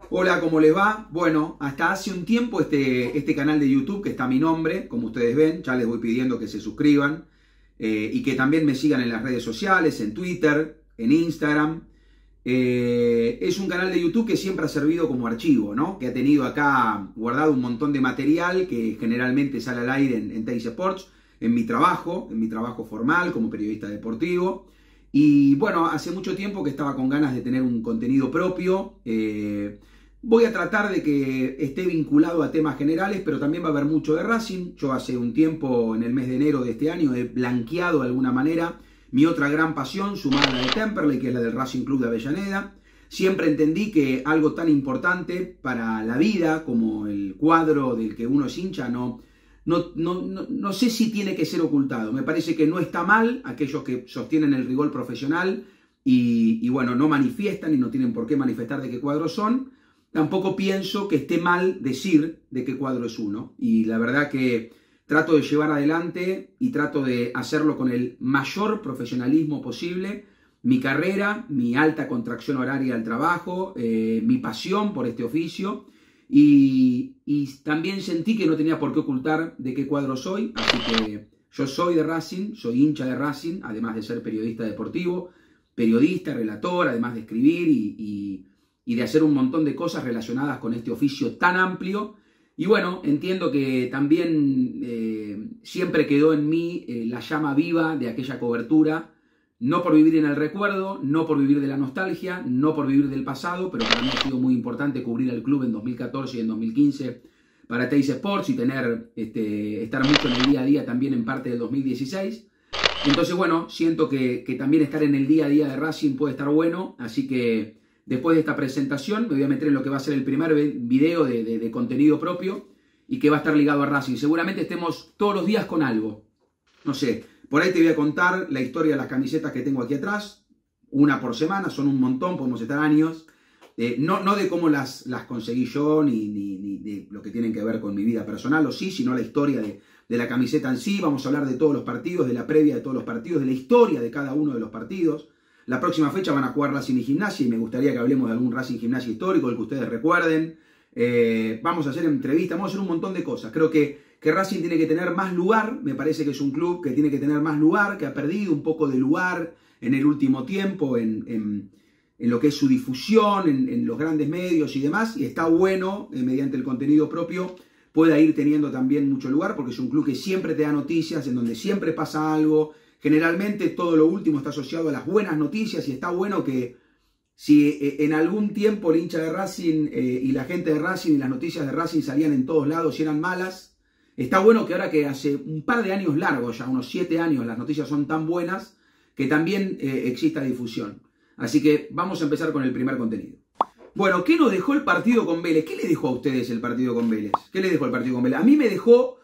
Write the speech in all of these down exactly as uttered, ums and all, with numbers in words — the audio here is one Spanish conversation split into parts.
Hola, ¿cómo les va? Bueno, hasta hace un tiempo este, este canal de YouTube, que está a mi nombre, como ustedes ven, ya les voy pidiendo que se suscriban eh, y que también me sigan en las redes sociales, en Twitter, en Instagram. Eh, es un canal de YouTube que siempre ha servido como archivo, ¿no? Que ha tenido acá guardado un montón de material que generalmente sale al aire en, en Teis Sports, en mi trabajo, en mi trabajo formal como periodista deportivo. Y bueno, hace mucho tiempo que estaba con ganas de tener un contenido propio. Eh, voy a tratar de que esté vinculado a temas generales, pero también va a haber mucho de Racing. Yo hace un tiempo, en el mes de enero de este año, he blanqueado de alguna manera mi otra gran pasión, sumada a la de Temperley, que es la del Racing Club de Avellaneda. Siempre entendí que algo tan importante para la vida como el cuadro del que uno es hincha no... No, no, no, no sé si tiene que ser ocultado. Me parece que no está mal aquellos que sostienen el rigor profesional y, y bueno, no manifiestan y no tienen por qué manifestar de qué cuadro son. Tampoco pienso que esté mal decir de qué cuadro es uno. Y la verdad que trato de llevar adelante y trato de hacerlo con el mayor profesionalismo posible. Mi carrera, mi alta contracción horaria al trabajo, eh, mi pasión por este oficio. Y, y también sentí que no tenía por qué ocultar de qué cuadro soy, así que yo soy de Racing, soy hincha de Racing, además de ser periodista deportivo, periodista, relator, además de escribir y, y, y de hacer un montón de cosas relacionadas con este oficio tan amplio. Y bueno, entiendo que también eh, siempre quedó en mí eh, la llama viva de aquella cobertura. No por vivir en el recuerdo, no por vivir de la nostalgia, no por vivir del pasado, pero para mí ha sido muy importante cubrir al club en dos mil catorce y en dos mil quince para Teis Sports y tener, este, estar mucho en el día a día también en parte del dos mil dieciséis. Entonces, bueno, siento que, que también estar en el día a día de Racing puede estar bueno, así que después de esta presentación me voy a meter en lo que va a ser el primer video de, de, de contenido propio y que va a estar ligado a Racing. Seguramente estemos todos los días con algo, no sé. Por ahí te voy a contar la historia de las camisetas que tengo aquí atrás, una por semana, son un montón, podemos estar años. Eh, no, no de cómo las, las conseguí yo, ni, ni, ni de lo que tienen que ver con mi vida personal, o sí, sino la historia de, de la camiseta en sí. Vamos a hablar de todos los partidos, de la previa de todos los partidos, de la historia de cada uno de los partidos. La próxima fecha van a jugar Racing y Gimnasia, y me gustaría que hablemos de algún Racing Gimnasia histórico, el que ustedes recuerden. Eh, vamos a hacer entrevistas, vamos a hacer un montón de cosas. Creo que que Racing tiene que tener más lugar, me parece que es un club que tiene que tener más lugar, que ha perdido un poco de lugar en el último tiempo, en, en, en lo que es su difusión, en, en los grandes medios y demás, y está bueno, eh, mediante el contenido propio, pueda ir teniendo también mucho lugar, porque es un club que siempre te da noticias, en donde siempre pasa algo, generalmente todo lo último está asociado a las buenas noticias, y está bueno que si eh, en algún tiempo el hincha de Racing eh, y la gente de Racing y las noticias de Racing salían en todos lados y eran malas, está bueno que ahora que hace un par de años largos, ya unos siete años, las noticias son tan buenas que también eh, exista difusión. Así que vamos a empezar con el primer contenido. Bueno, ¿qué nos dejó el partido con Vélez? ¿Qué le dejó a ustedes el partido con Vélez? ¿Qué le dejó el partido con Vélez? A mí me dejó,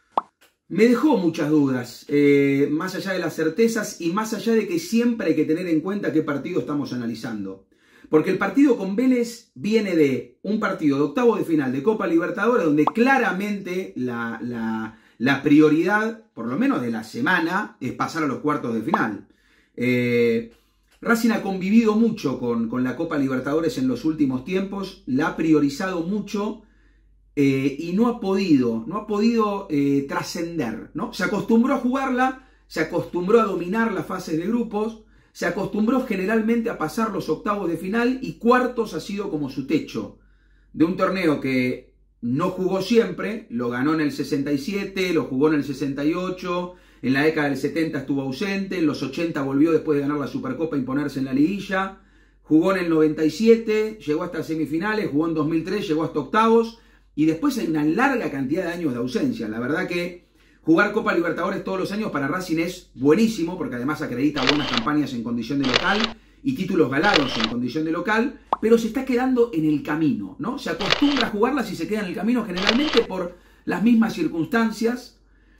me dejó muchas dudas, eh, más allá de las certezas y más allá de que siempre hay que tener en cuenta qué partido estamos analizando. Porque el partido con Vélez viene de un partido de octavo de final de Copa Libertadores, donde claramente la, la, la prioridad, por lo menos de la semana, es pasar a los cuartos de final. Eh, Racing ha convivido mucho con, con la Copa Libertadores en los últimos tiempos, la ha priorizado mucho eh, y no ha podido, no ha podido eh, trascender, ¿no? Se acostumbró a jugarla, se acostumbró a dominar las fases de grupos, se acostumbró generalmente a pasar los octavos de final y cuartos ha sido como su techo. De un torneo que no jugó siempre, lo ganó en el sesenta y siete, lo jugó en el sesenta y ocho, en la década del setenta estuvo ausente, en los ochenta volvió después de ganar la Supercopa a imponerse en la liguilla, jugó en el noventa y siete, llegó hasta semifinales, jugó en dos mil tres, llegó hasta octavos y después hay una larga cantidad de años de ausencia. La verdad que jugar Copa Libertadores todos los años para Racing es buenísimo, porque además acredita buenas campañas en condición de local y títulos ganados en condición de local, pero se está quedando en el camino, ¿no? Se acostumbra a jugarlas y se queda en el camino generalmente por las mismas circunstancias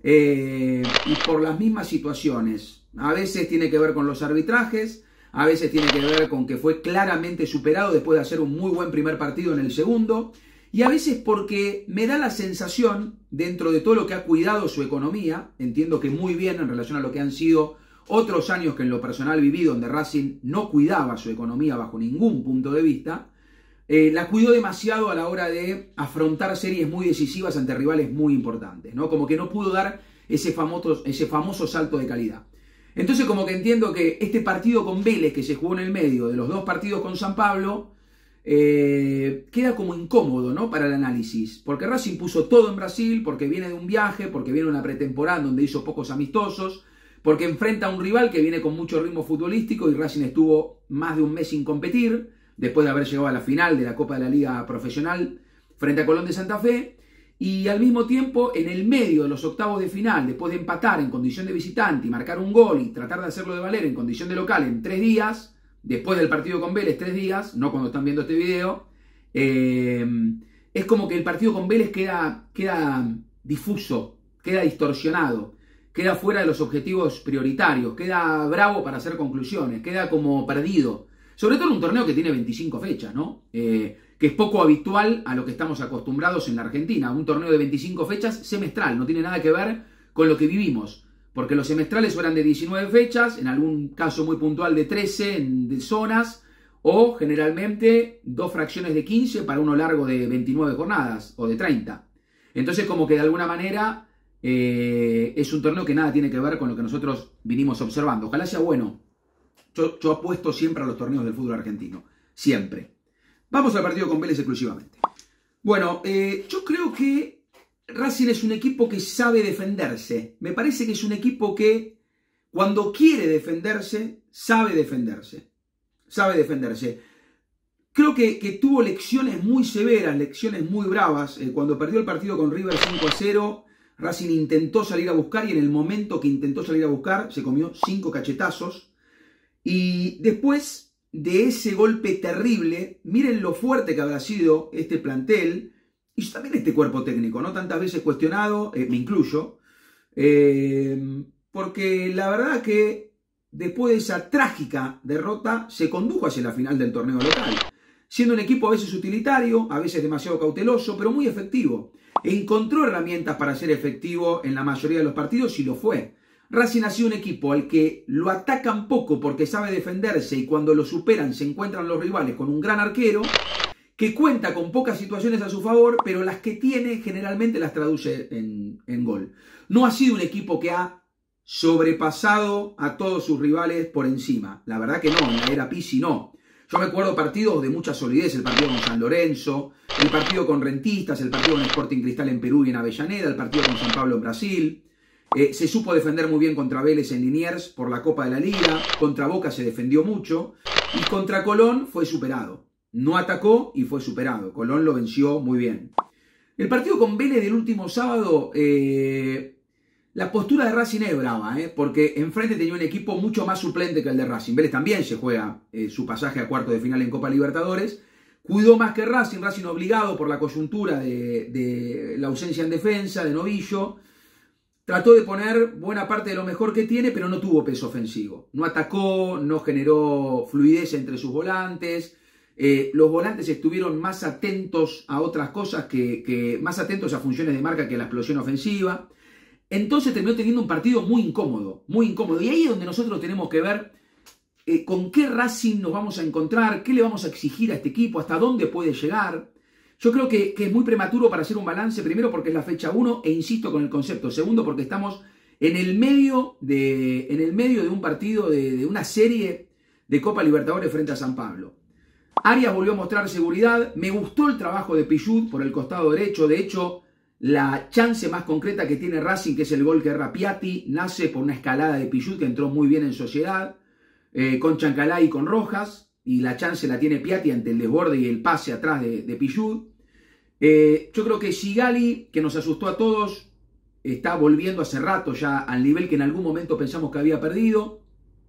eh, y por las mismas situaciones. A veces tiene que ver con los arbitrajes, a veces tiene que ver con que fue claramente superado después de hacer un muy buen primer partido en el segundo, y a veces porque me da la sensación, dentro de todo lo que ha cuidado su economía, entiendo que muy bien en relación a lo que han sido otros años que en lo personal viví, donde Racing no cuidaba su economía bajo ningún punto de vista, eh, la cuidó demasiado a la hora de afrontar series muy decisivas ante rivales muy importantes, ¿no? Como que no pudo dar ese famoso, ese famoso salto de calidad. Entonces como que entiendo que este partido con Vélez, que se jugó en el medio de los dos partidos con San Pablo, eh, queda como incómodo, ¿no? Para el análisis, porque Racing puso todo en Brasil, porque viene de un viaje, porque viene de una pretemporada donde hizo pocos amistosos, porque enfrenta a un rival que viene con mucho ritmo futbolístico y Racing estuvo más de un mes sin competir, después de haber llegado a la final de la Copa de la Liga Profesional frente a Colón de Santa Fe, y al mismo tiempo en el medio de los octavos de final, después de empatar en condición de visitante y marcar un gol y tratar de hacerlo de valer en condición de local en tres días, después del partido con Vélez, tres días, no cuando están viendo este video, eh, es como que el partido con Vélez queda, queda difuso, queda distorsionado, queda fuera de los objetivos prioritarios, queda bravo para hacer conclusiones, queda como perdido. Sobre todo en un torneo que tiene veinticinco fechas, ¿no? Eh, que es poco habitual a lo que estamos acostumbrados en la Argentina. Un torneo de veinticinco fechas semestral, no tiene nada que ver con lo que vivimos. Porque los semestrales eran de diecinueve fechas, en algún caso muy puntual de trece en de zonas, o generalmente dos fracciones de quince para uno largo de veintinueve jornadas, o de treinta. Entonces como que de alguna manera eh, es un torneo que nada tiene que ver con lo que nosotros vinimos observando. Ojalá sea bueno. Yo, yo apuesto siempre a los torneos del fútbol argentino. Siempre. Vamos al partido con Vélez exclusivamente. Bueno, eh, yo creo que Racing es un equipo que sabe defenderse. Me parece que es un equipo que cuando quiere defenderse, sabe defenderse. Sabe defenderse. Creo que, que tuvo lecciones muy severas, lecciones muy bravas. Eh, cuando perdió el partido con River cinco a cero, Racing intentó salir a buscar y en el momento que intentó salir a buscar se comió cinco cachetazos. Y después de ese golpe terrible, miren lo fuerte que habrá sido este plantel y también este cuerpo técnico, ¿no? Tantas veces cuestionado, eh, me incluyo, eh, porque la verdad que después de esa trágica derrota se condujo hacia la final del torneo local, siendo un equipo a veces utilitario, a veces demasiado cauteloso, pero muy efectivo. E encontró herramientas para ser efectivo en la mayoría de los partidos y lo fue. Racing ha sido un equipo al que lo atacan poco porque sabe defenderse y cuando lo superan se encuentran los rivales con un gran arquero que cuenta con pocas situaciones a su favor, pero las que tiene generalmente las traduce en, en gol. No ha sido un equipo que ha sobrepasado a todos sus rivales por encima. La verdad que no, en la era Pizzi no. Yo me acuerdo partidos de mucha solidez, el partido con San Lorenzo, el partido con Rentistas, el partido con Sporting Cristal en Perú y en Avellaneda, el partido con San Pablo en Brasil. Eh, se supo defender muy bien contra Vélez en Liniers por la Copa de la Liga, contra Boca se defendió mucho y contra Colón fue superado. No atacó y fue superado. Colón lo venció muy bien. El partido con Vélez del último sábado, eh, la postura de Racing es brava, eh, porque enfrente tenía un equipo mucho más suplente que el de Racing. Vélez también se juega eh, su pasaje a cuarto de final en Copa Libertadores. Cuidó más que Racing, Racing obligado por la coyuntura de, de la ausencia en defensa, de Novillo. Trató de poner buena parte de lo mejor que tiene, pero no tuvo peso ofensivo. No atacó, no generó fluidez entre sus volantes. Eh, los volantes estuvieron más atentos a otras cosas, que, que más atentos a funciones de marca que a la explosión ofensiva. Entonces terminó teniendo un partido muy incómodo, muy incómodo. Y ahí es donde nosotros tenemos que ver eh, con qué Racing nos vamos a encontrar, qué le vamos a exigir a este equipo, hasta dónde puede llegar. Yo creo que, que es muy prematuro para hacer un balance, primero porque es la fecha uno, e insisto con el concepto, segundo porque estamos en el medio de, en el medio de un partido, de, de una serie de Copa Libertadores frente a San Pablo. Arias volvió a mostrar seguridad, me gustó el trabajo de Pichut por el costado derecho, de hecho la chance más concreta que tiene Racing, que es el gol que erra Piatti, nace por una escalada de Pichut que entró muy bien en sociedad, eh, con Chancalay y con Rojas. Y la chance la tiene Piatti ante el desborde y el pase atrás de, de Pichut. Eh, yo creo que Sigali, que nos asustó a todos, está volviendo hace rato ya al nivel que en algún momento pensamos que había perdido.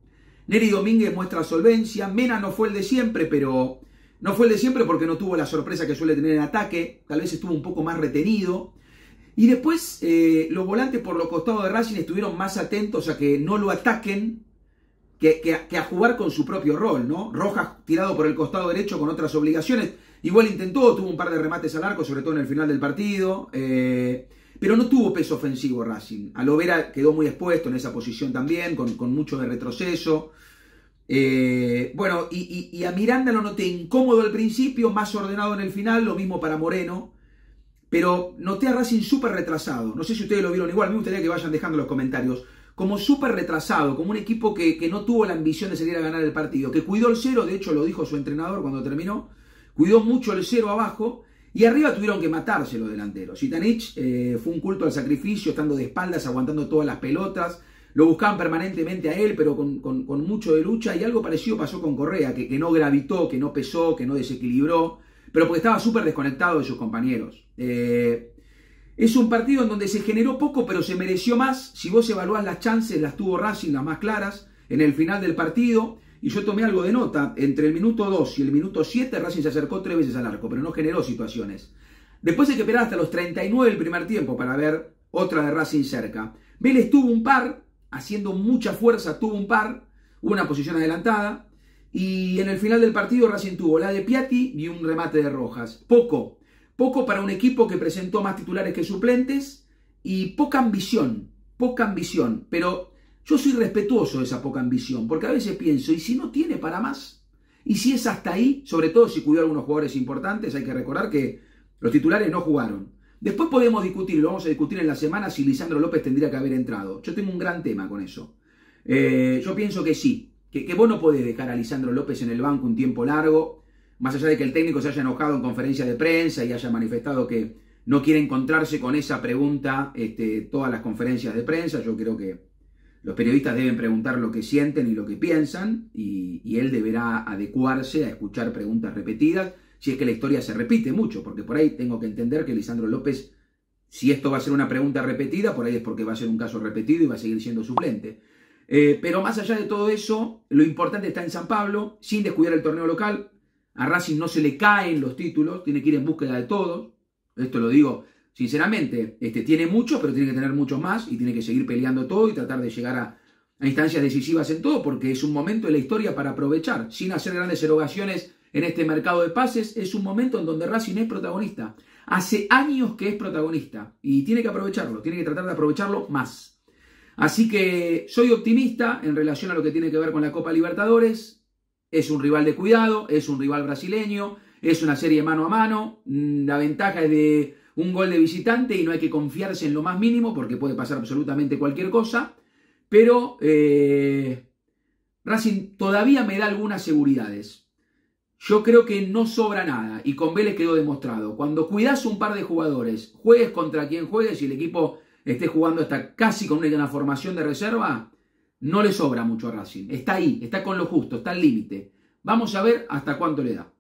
Neri Domínguez muestra solvencia. Mena no fue el de siempre, pero no fue el de siempre porque no tuvo la sorpresa que suele tener en ataque. Tal vez estuvo un poco más retenido. Y después eh, los volantes por los costados de Racing estuvieron más atentos a que no lo ataquen, Que, que, que a jugar con su propio rol, ¿no? Rojas tirado por el costado derecho con otras obligaciones. Igual intentó, tuvo un par de remates al arco, sobre todo en el final del partido. Eh, pero no tuvo peso ofensivo Racing. Alovera quedó muy expuesto en esa posición también, con, con mucho de retroceso. Eh, bueno, y, y, y a Miranda lo noté incómodo al principio, más ordenado en el final, lo mismo para Moreno. Pero noté a Racing súper retrasado. No sé si ustedes lo vieron igual, me gustaría que vayan dejando los comentarios. Como súper retrasado, como un equipo que, que no tuvo la ambición de salir a ganar el partido, que cuidó el cero, de hecho lo dijo su entrenador cuando terminó, cuidó mucho el cero abajo, y arriba tuvieron que matarse los delanteros. Zitanich eh, fue un culto al sacrificio, estando de espaldas, aguantando todas las pelotas, lo buscaban permanentemente a él, pero con, con, con mucho de lucha, y algo parecido pasó con Correa, que, que no gravitó, que no pesó, que no desequilibró, pero porque estaba súper desconectado de sus compañeros. Eh, es un partido en donde se generó poco, pero se mereció más. Si vos evaluás las chances, las tuvo Racing, las más claras, en el final del partido. Y yo tomé algo de nota. Entre el minuto dos y el minuto siete, Racing se acercó tres veces al arco, pero no generó situaciones. Después hay que esperar hasta los treinta y nueve del primer tiempo para ver otra de Racing cerca. Vélez tuvo un par, haciendo mucha fuerza, tuvo un par, hubo una posición adelantada. Y en el final del partido Racing tuvo la de Piatti y un remate de Rojas. Poco. Poco para un equipo que presentó más titulares que suplentes y poca ambición, poca ambición. Pero yo soy respetuoso de esa poca ambición, porque a veces pienso, ¿y si no tiene para más? ¿Y si es hasta ahí? Sobre todo si cuidó a algunos jugadores importantes, hay que recordar que los titulares no jugaron. Después podemos discutir, y lo vamos a discutir en la semana, si Lisandro López tendría que haber entrado. Yo tengo un gran tema con eso. Eh, yo pienso que sí, que, que vos no podés dejar a Lisandro López en el banco un tiempo largo, más allá de que el técnico se haya enojado en conferencia de prensa y haya manifestado que no quiere encontrarse con esa pregunta este, todas las conferencias de prensa. Yo creo que los periodistas deben preguntar lo que sienten y lo que piensan, y, y él deberá adecuarse a escuchar preguntas repetidas, si es que la historia se repite mucho, porque por ahí tengo que entender que Lisandro López, si esto va a ser una pregunta repetida, por ahí es porque va a ser un caso repetido y va a seguir siendo suplente. Eh, pero más allá de todo eso, lo importante está en San Pablo, sin descuidar el torneo local. A Racing no se le caen los títulos, tiene que ir en búsqueda de todos. Esto lo digo sinceramente, este, tiene mucho, pero tiene que tener muchos más y tiene que seguir peleando todo y tratar de llegar a, a instancias decisivas en todo, porque es un momento de la historia para aprovechar, sin hacer grandes erogaciones en este mercado de pases. Es un momento en donde Racing es protagonista. Hace años que es protagonista y tiene que aprovecharlo, tiene que tratar de aprovecharlo más. Así que soy optimista en relación a lo que tiene que ver con la Copa Libertadores. Es un rival de cuidado, es un rival brasileño, es una serie mano a mano. La ventaja es de un gol de visitante y no hay que confiarse en lo más mínimo porque puede pasar absolutamente cualquier cosa. Pero eh, Racing todavía me da algunas seguridades. Yo creo que no sobra nada y con Vélez quedó demostrado. Cuando cuidás un par de jugadores, juegues contra quien juegues y el equipo esté jugando hasta casi con una formación de reserva, no le sobra mucho a Racing. Está ahí, está con lo justo, está al límite. Vamos a ver hasta cuánto le da.